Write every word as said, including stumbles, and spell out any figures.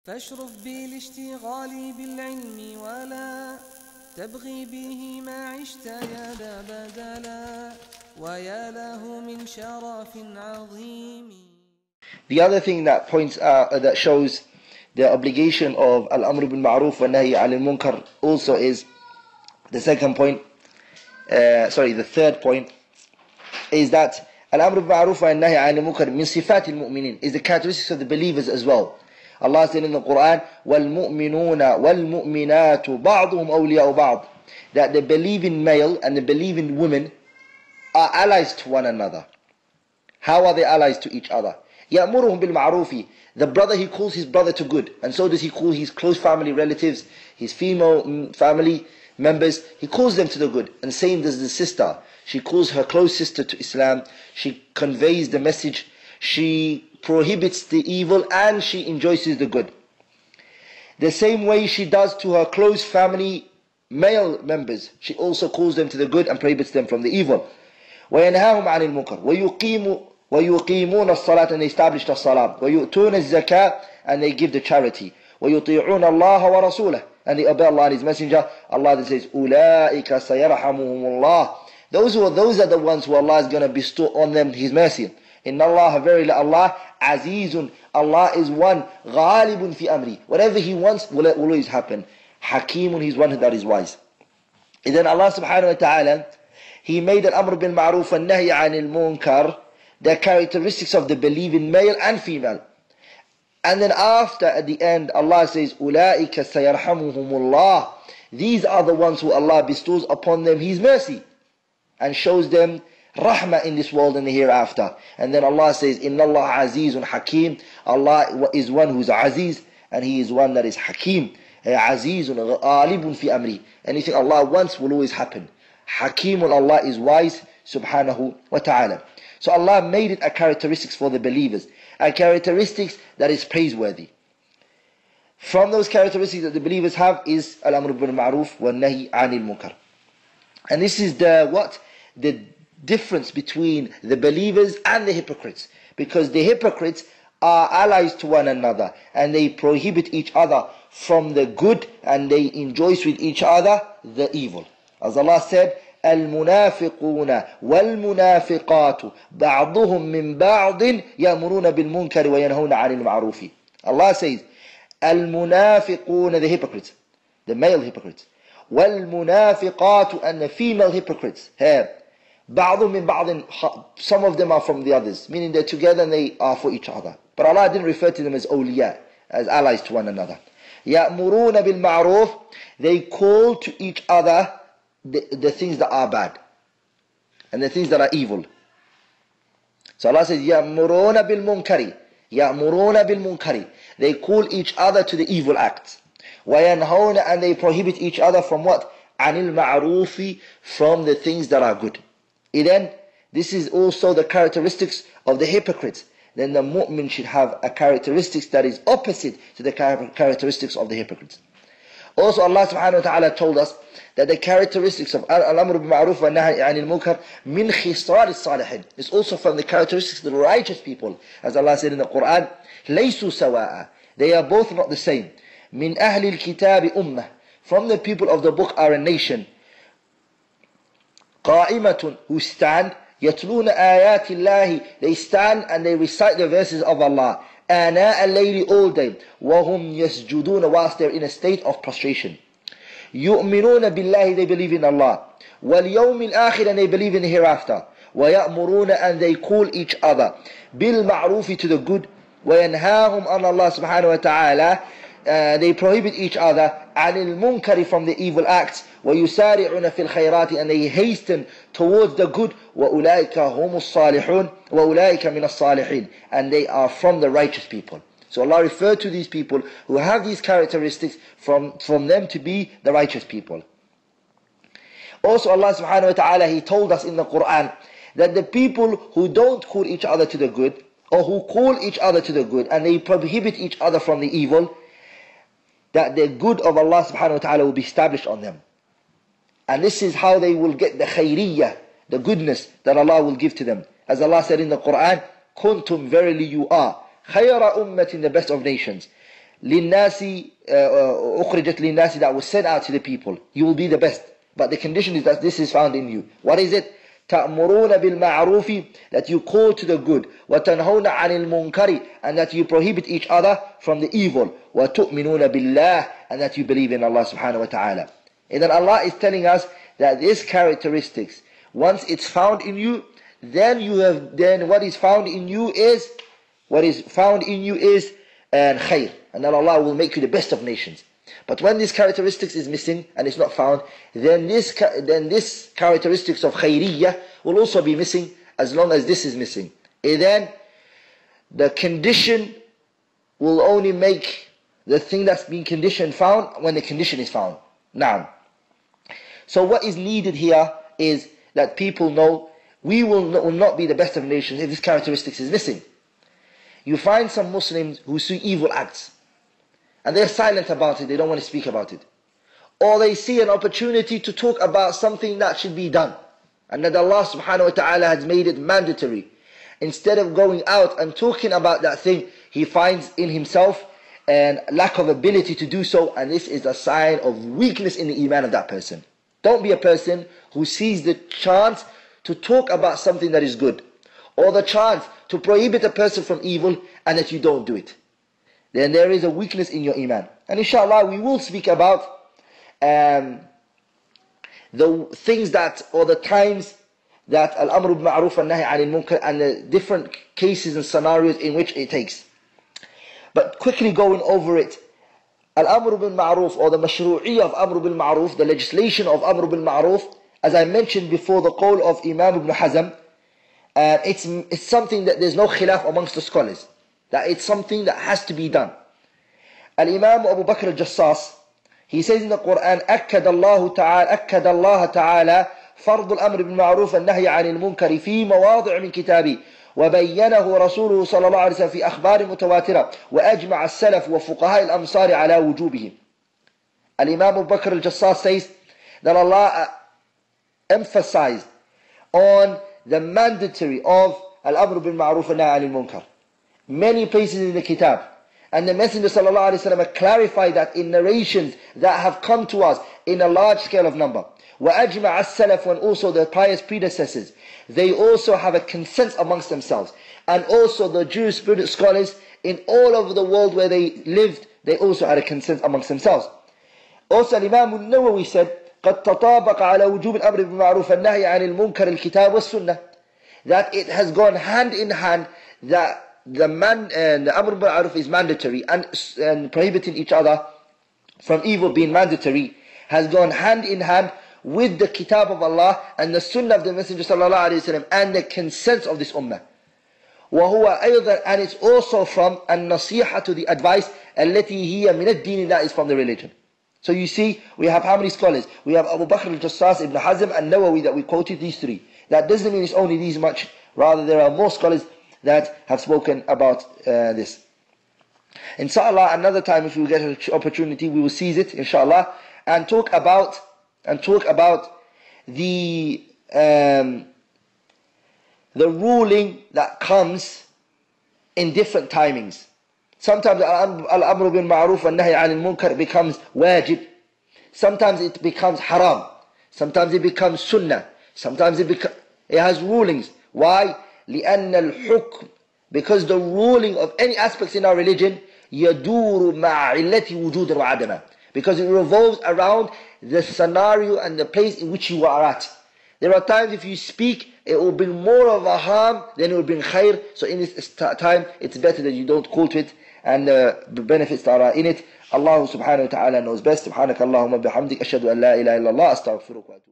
فاشرف بالاشتغال بالعلم ولا تبغي به ما عشت يا ذا بدلا ويا له من شرف عظيم. The other thing that points out, uh, that shows the obligation of al-amr bil ma'ruf wa nahi al munkar also is the second point, uh, sorry, the third point is that al-amr bil ma'ruf wa nahi al munkar min sifat al-mu'minin, is the characteristics of the believers as well. Allah said in the Quran, وَالْمُؤْمِنُونَ وَالْمُؤْمِنَاتُ بَعْضُهُمْ أَوْلِيَاءُ بَعْضٍ, that the believing male and the believing women are allies to one another. How are they allies to each other? يَأْمُرُهُمْ بِالْمَعْرُوفِ, the brother, he calls his brother to good, and so does he call his close family relatives, his female family members, he calls them to the good. And same does the sister, she calls her close sister to Islam, she conveys the message, she prohibits the evil, and she enjoys the good. The same way she does to her close family male members, she also calls them to the good and prohibits them from the evil. وَيَنْهَاهُمْ عَنِ الْمُنْكَرِ وَيُقِيمُ وَيُقِيمُونَ الصَّلَاةَ, and they establish the salah. وَيُؤْتُونَ الزَّكَاةَ, and they give the charity. وَيُطِيعُونَ اللَّهَ وَرَسُولَهُ, and they obey Allah and His Messenger. Allah then says, أُولَٰئِكَ سَيَرْحَمُهُمُ اللَّهُ, those who are, those are the ones who Allah is going to bestow on them His mercy. Inna Allah, verily Allah, Azizun, Allah is one, Ghalibun fi amri, whatever He wants will, will always happen. Hakimun, He's one that is wise. And then Allah subhanahu wa ta'ala, He made al-amr bil ma'ruf and nahy anil munkar the characteristics of the believing male and female. And then after, at the end, Allah says, أُولَٰئِكَ سَيَرْحَمُهُمُ, these are the ones who Allah bestows upon them His mercy and shows them rahmah in this world and the hereafter. And then Allah says, Inna Allah Azizun Hakim, Allah is one who is Aziz and He is one that is Hakim. Azizun Ghalibun fi amri, anything Allah wants will always happen. Hakimun, Allah is wise subhanahu wa ta'ala. So Allah made it a characteristics for the believers, a characteristics that is praiseworthy. From those characteristics that the believers have is al-amr bil ma'ruf wa nahi anil munkar. And this is the what? The difference between the believers and the hypocrites, because the hypocrites are allies to one another and they prohibit each other from the good and they enjoy with each other the evil. As Allah said, المنافقون والمنافقات بعضهم من بعض يأمرون بالمنكر وينهون عن المعروف. Allah says, المنافقون, the hypocrites, the male hypocrites, والمنافقات, and the female hypocrites. Here, بعضهم من بعض, some of them are from the others, meaning they're together and they are for each other. But Allah didn't refer to them as awliya, as allies to one another. يأمرون بالمعروف, they call to each other the, the things that are bad and the things that are evil. So Allah says, يأمرون بالمنكر, يأمرون بالمنكر, they call each other to the evil acts. وينهون, and they prohibit each other from what? عن المعروف, from the things that are good. Then this is also the characteristics of the hypocrites. Then the mu'min should have a characteristics that is opposite to the characteristics of the hypocrites. Also Allah subhanahu wa ta'ala told us that the characteristics of al-amr bil ma'ruf wa nahy anil munkar min khisal as-salihin, is also from the characteristics of the righteous people. As Allah said in the Quran, laysu sawa'a, they are both not the same. Min ahli al-kitab ummah, from the people of the book are a nation. قائمة, who stand, يتلون آيات الله, they stand and they recite the verses of Allah, آناء الليل, all day, وهم يسجدون, whilst they're in a state of prostration. يؤمنون بالله, they believe in Allah, واليوم الآخر, and they believe in the hereafter, ويأمرون, and they call each other, بالمعروف, to the good, وينهاهم عن Allah subhanahu wa ta'ala, Uh, they prohibit each other عن المنكر, from the evil acts, ويسارعون في الخيرات, and they hasten towards the good, وأولئك هم الصالحون وأولئك من الصالحين, and they are from the righteous people. So Allah referred to these people who have these characteristics from, from them to be the righteous people. Also Allah subhanahu wa ta'ala, He told us in the Quran that the people who don't call each other to the good, or who call each other to the good and they prohibit each other from the evil, that the good of Allah subhanahu wa ta'ala will be established on them. And this is how they will get the khayriyah, the goodness that Allah will give to them. As Allah said in the Quran, kuntum, verily you are, khayra ummatin, the best of nations. لِلنَّاسِ أُخْرِجَتْ لِلنَّاسِ that was sent out to the people. You will be the best. But the condition is that this is found in you. What is it? تَأْمُرُونَ بِالْمَعْرُوفِ that you call to the good. وَتَنْهَوْنَ عَنِ الْمُنْكَرِ and that you prohibit each other from the evil. وَتُؤْمِنُونَ بِاللَّهِ and that you believe in Allah subhanahu wa ta'ala. And then Allah is telling us that these characteristics, once it's found in you, then you have, then what is found in you is, what is found in you is and khair. And then Allah will make you the best of nations. But when these characteristics is missing and it's not found, then this then this characteristics of khairiyah will also be missing as long as this is missing. And then the condition will only make the thing that's been conditioned found when the condition is found. Now, so what is needed here is that people know we will not, will not be the best of nations if this characteristics is missing. You find some Muslims who see evil acts and they're silent about it, they don't want to speak about it. Or they see an opportunity to talk about something that should be done and that Allah subhanahu wa ta'ala has made it mandatory. Instead of going out and talking about that thing, he finds in himself a lack of ability to do so, and this is a sign of weakness in the iman of that person. Don't be a person who sees the chance to talk about something that is good, or the chance to prohibit a person from evil, and that you don't do it. Then there is a weakness in your iman. And inshallah we will speak about um, the things that, or the times that al-amru bil ma'ruf and nahy anil munkar, and the different cases and scenarios in which it takes. But quickly going over it, al-amru bil ma'ruf, or the mashru'iyyah of amru bil ma'ruf, the legislation of amru bil ma'ruf, as I mentioned before, the qawl of Imam Ibn Hazm, uh, it's, it's something that there's no khilaf amongst the scholars, that it's something that has to be done. Al-Imam Abu Bakr al-Jassas, he says in the Quran, أكد الله تعالى أكد الله تعالى فرض الأمر بالمعروف والنهي عن المنكر في مواضع من كتابه وبينه رسوله صلى الله عليه وسلم في أخبار متواترة وأجمع السلف وفقهاء الأمصار على وجوبه. Al-Imam Abu Bakr al-Jassas says that Allah emphasized on the mandatory of al-amr bil ma'ruf wa nahy anil munkar. Many places in the kitab. And the Messenger sallallahu alaihi wasallam clarified that in narrations that have come to us in a large scale of number. وَأَجْمَعَ السَّلَفُ, and also the pious predecessors, they also have a consensus amongst themselves. And also the jurisprudence scholars in all over the world where they lived, they also had a consensus amongst themselves. Also Imam al-Nawawi said, قَدْ تَطَابَقَ عَلَى وُجُوبِ الْأَمْرِ بِالْمَعْرُوفِ وَالنَّهْيِ عَنِ الْمُنكَرِ الْكِتَابِ وَالسُّنَّةِ, that it has gone hand in hand, that the man and the amr bil ma'ruf is mandatory, and, and prohibiting each other from evil being mandatory has gone hand in hand with the kitab of Allah and the sunnah of the Messenger sallallahu alaihi wasallam and the consensus of this ummah. وهو أيضا, and it's also from النصيحة, to the advice التي هي من الدين, that is from the religion. So you see, we have how many scholars? We have Abu Bakr al-Jassas, Ibn Hazm, and Nawawi that we quoted, these three. That doesn't mean it's only these much. Rather, there are more scholars that have spoken about uh, this. Inshallah, another time if we get an opportunity, we will seize it, inshallah, and talk about and talk about the um, the ruling that comes in different timings. Sometimes al-amru bil ma'ruf wa nahy anil munkar becomes wajib. Sometimes it becomes haram. Sometimes it becomes sunnah. Sometimes it becomes, it has rulings. Why? لأن الحكم, because the ruling of any aspects in our religion يدور مع علة وجود وعدمه, because it revolves around the scenario and the place in which you are at. There are times if you speak, it will bring more of a harm than it will bring khair. So in this time, it's better that you don't call to it, and uh, the benefits that are in it. Allah subhanahu wa ta'ala knows best. Subhanaka Allahumma bihamdik, ashhadu an la ilaha illallah, astaghfiruka wa atubu.